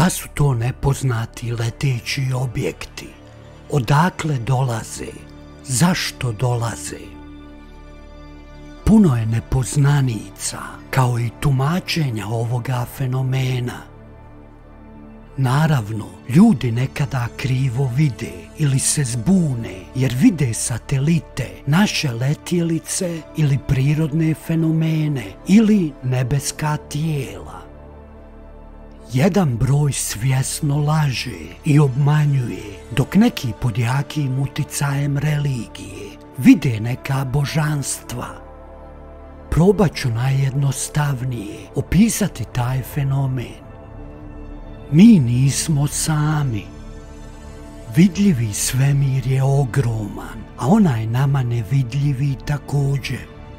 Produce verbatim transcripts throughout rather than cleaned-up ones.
Šta su to nepoznati leteći objekti? Odakle dolaze? Zašto dolaze? Puno je nepoznanica, kao i tumačenja ovoga fenomena. Naravno, ljudi nekada krivo vide ili se zbune jer vide satelite, naše letjelice ili prirodne fenomene ili nebeska tijela. Jedan broj svjesno laže i obmanjuje, dok neki pod jakim uticajem religije vide neka božanstva. Probat ću najjednostavnije opisati taj fenomen. Mi nismo sami. Vidljivi svemir je ogroman, a onaj nama nevidljivi također.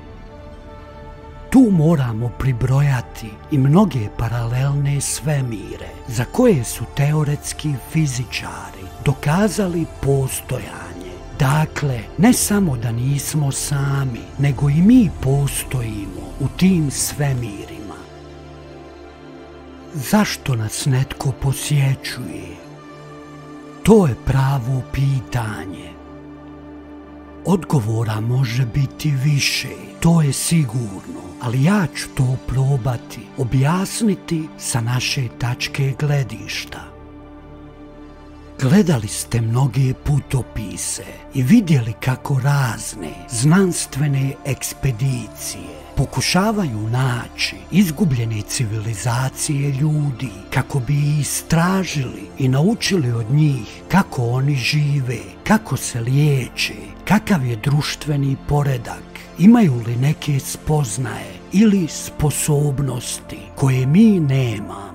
Tu moramo pribrojati i mnoge paralelne svemire za koje su teoretski fizičari dokazali postojanje. Dakle, ne samo da nismo sami, nego i mi postojimo u tim svemirima. Zašto nas netko posjećuje? To je pravo pitanje. Odgovora može biti više, to je sigurno, ali ja ću to probati objasniti sa naše tačke gledišta. Gledali ste mnoge putopise i vidjeli kako razne znanstvene ekspedicije pokušavaju naći izgubljene civilizacije ljudi kako bi ih istražili i naučili od njih kako oni žive, kako se liječe, kakav je društveni poredak, imaju li neke spoznaje ili sposobnosti koje mi nemamo.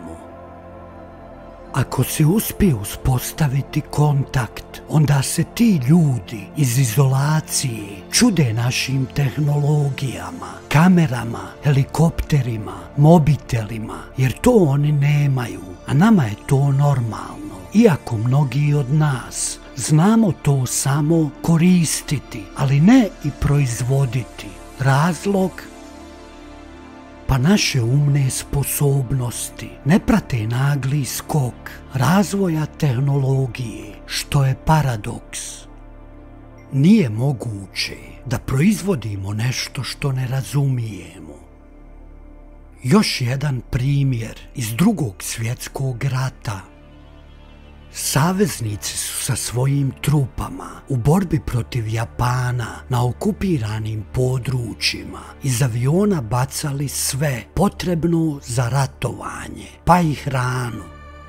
Ako se uspije uspostaviti kontakt, onda se ti ljudi iz izolacije čude našim tehnologijama, kamerama, helikopterima, mobitelima, jer to oni nemaju, a nama je to normalno. Iako mnogi od nas znamo to samo koristiti, ali ne i proizvoditi. Razlog? Pa naše umne sposobnosti ne prate nagli skok razvoja tehnologije, što je paradoks. Nije moguće da proizvodimo nešto što ne razumijemo. Još jedan primjer iz Drugog svjetskog rata. Saveznici su sa svojim trupama u borbi protiv Japana na okupiranim područjima iz aviona bacali sve potrebno za ratovanje, pa i hranu.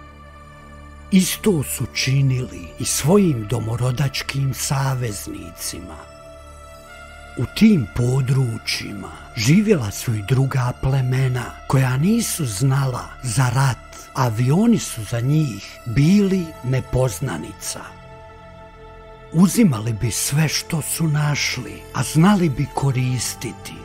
Isto su činili i svojim domorodačkim saveznicima. U tim područjima živjela su i druga plemena koja nisu znala za rat. Avioni su za njih bili nepoznanica. Uzimali bi sve što su našli, a znali bi koristiti.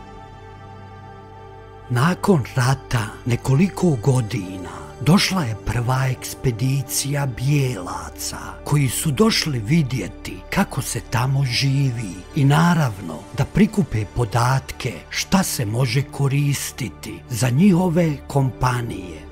Nakon rata nekoliko godina došla je prva ekspedicija bijelaca koji su došli vidjeti kako se tamo živi i naravno da prikupe podatke šta se može koristiti za njihove kompanije.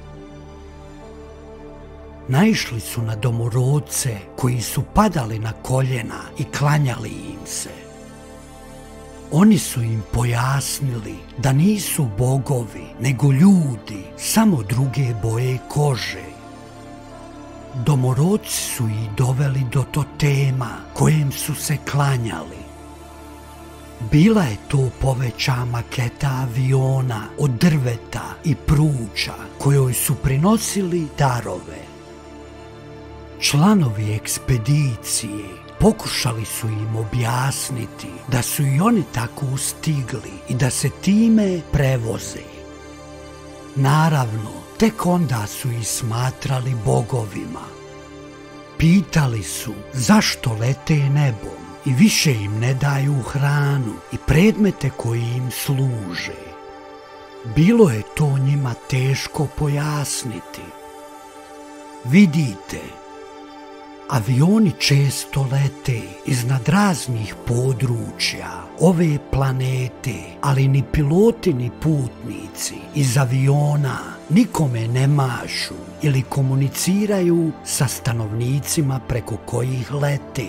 Naišli su na domorodce koji su padali na koljena i klanjali im se. Oni su im pojasnili da nisu bogovi, nego ljudi, samo druge boje kože. Domorodci su ih doveli do totema kojem su se klanjali. Bila je to poveća maketa aviona od drveta i pruča kojoj su prinosili darove. Članovi ekspedicije pokušali su im objasniti da su i oni tako stigli i da se time prevoze. Naravno, tek onda su ih smatrali bogovima. Pitali su zašto lete nebom i više im ne daju hranu i predmete koji im služe. Bilo je to njima teško pojasniti. Vidite, Avioni često lete iznad raznih područja ove planete, ali ni piloti ni putnici iz aviona nikome ne mašu ili komuniciraju sa stanovnicima preko kojih lete.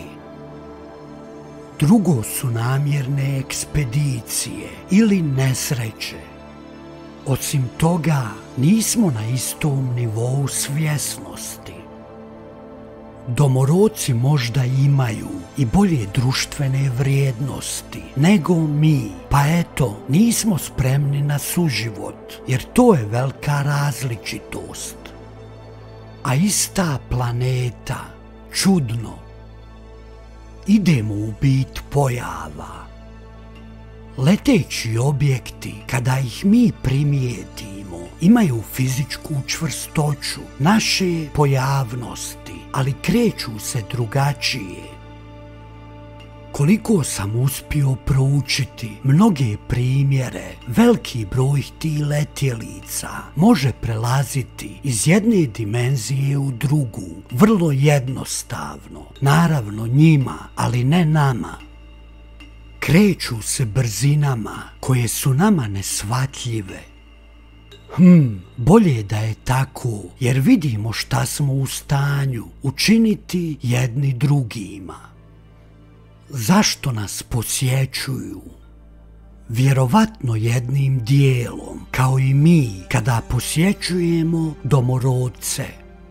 Drugo su namjerne ekspedicije ili nesreće. Osim toga, nismo na istom nivou svjesnosti. Domoroci možda imaju i bolje društvene vrijednosti nego mi, pa eto, nismo spremni na suživot, jer to je velika različitost. A ista planeta, čudno. Idemo u bit pojava. Leteći objekti, kada ih mi primijetimo, imaju fizičku čvrstoću naše pojavnosti, ali kreću se drugačije. Koliko sam uspio proučiti mnoge primjere, veliki broj tih letjelica može prelaziti iz jedne dimenzije u drugu, vrlo jednostavno, naravno njima, ali ne nama. Kreću se brzinama koje su nama neshvatljive. Hm, bolje da je tako, jer vidimo šta smo u stanju učiniti jedni drugima. Zašto nas posjećuju? Vjerovatno jednim dijelom, kao i mi kada posjećujemo domorodce.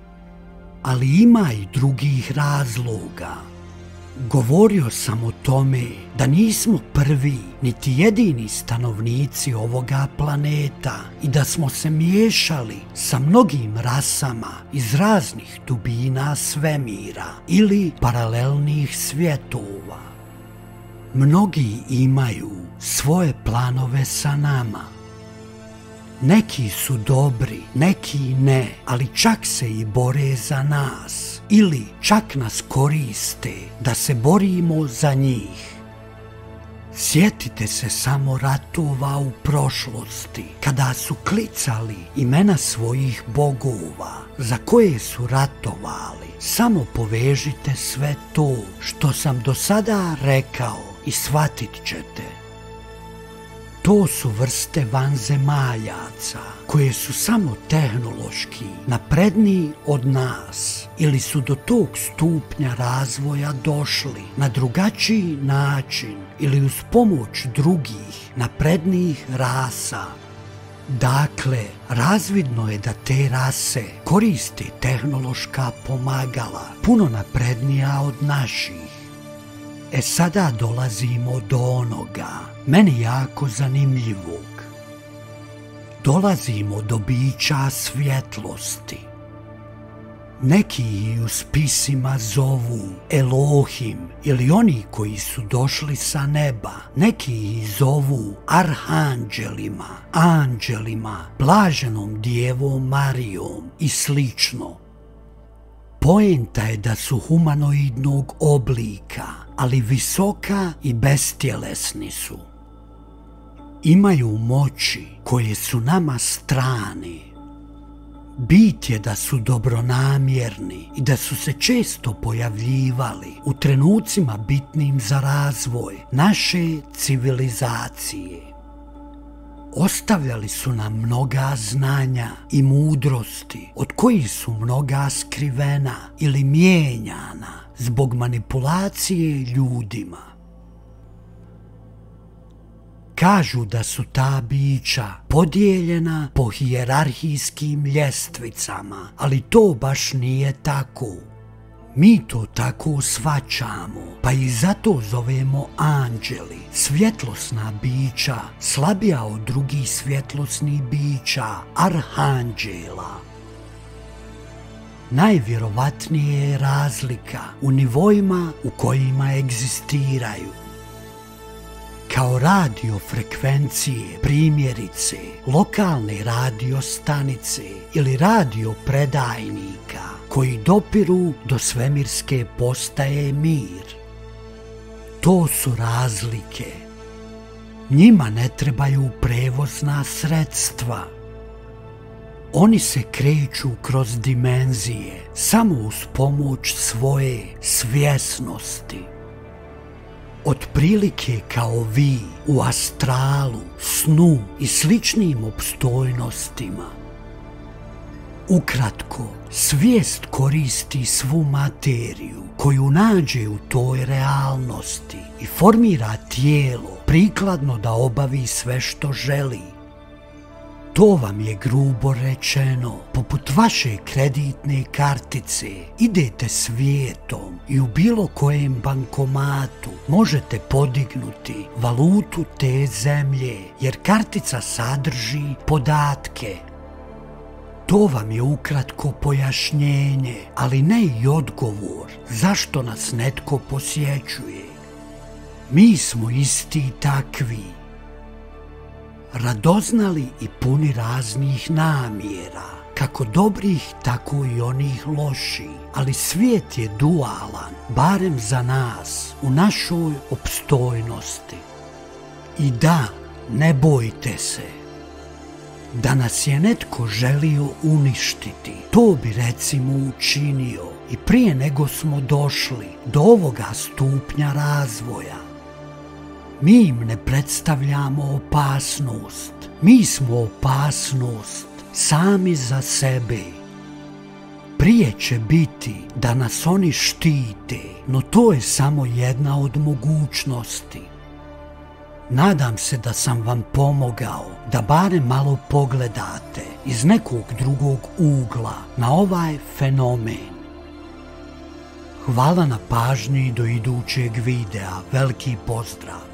Ali ima i drugih razloga. Govorio sam o tome da nismo prvi niti jedini stanovnici ovoga planeta i da smo se miješali sa mnogim rasama iz raznih dubina svemira ili paralelnih svjetova. Mnogi imaju svoje planove sa nama. Neki su dobri, neki ne, ali čak se i bore za nas ili čak nas koriste da se borimo za njih. Sjetite se samo ratova u prošlosti, kada su klicali imena svojih bogova za koje su ratovali. Samo povežite sve to što sam do sada rekao i shvatit ćete. To su vrste vanzemaljaca koje su samo tehnološki napredniji od nas ili su do tog stupnja razvoja došli na drugačiji način ili uz pomoć drugih naprednijih rasa. Dakle, razvidno je da te rase koriste tehnološka pomagala puno naprednija od naših. E sada dolazimo do onoga, meni jako zanimljivog. Dolazimo do bića svjetlosti. Neki ih u spisima zovu Elohim ili oni koji su došli sa neba. Neki ih zovu arhanđelima, anđelima, blaženom djevom Marijom i slično. Poenta je da su humanoidnog oblika, ali visoka i bestjelesni su. Imaju moći koje su nama strane. Bit je da su dobronamjerni i da su se često pojavljivali u trenucima bitnim za razvoj naše civilizacije. Ostavljali su nam mnoga znanja i mudrosti od kojih su mnoga skrivena ili mijenjana zbog manipulacije ljudima. Kažu da su ta bića podijeljena po hijerarhijskim ljestvicama, ali to baš nije tako. Mi to tako shvaćamo, pa i zato zovemo anđeli, svjetlosna bića, slabija od drugih svjetlosnih bića, arhanđela. Najvjerovatnije je razlika u nivoima u kojima egzistiraju. Kao radiofrekvencije, primjerice, lokalne radiostanice ili radiopredajnika koji dopiru do svemirske postaje Mir. To su razlike. Njima ne trebaju prevozna sredstva. Oni se kreću kroz dimenzije samo uz pomoć svoje svjesnosti. Otprilike kao vi u astralu, snu i sličnim opstojnostima. Ukratko, svijest koristi svu materiju koju nađe u toj realnosti i formira tijelo prikladno da obavi sve što želi. To vam je grubo rečeno, poput vaše kreditne kartice, idete svijetom i u bilo kojem bankomatu možete podignuti valutu te zemlje, jer kartica sadrži podatke. To vam je ukratko pojašnjenje, ali ne i odgovor zašto nas netko posjećuje. Mi smo isti takvi, radoznali i puni raznih namjera, kako dobrih, tako i onih loših, ali svijet je dualan, barem za nas, u našoj opstojnosti. I da, ne bojte se. Da nas je netko želio uništiti, to bi recimo učinio i prije nego smo došli do ovoga stupnja razvoja. Mi im ne predstavljamo opasnost, mi smo opasnost sami za sebe. Prije će biti da nas oni štite, no to je samo jedna od mogućnosti. Nadam se da sam vam pomogao da barem malo pogledate iz nekog drugog ugla na ovaj fenomen. Hvala na pažnji, do idućeg videa, veliki pozdrav!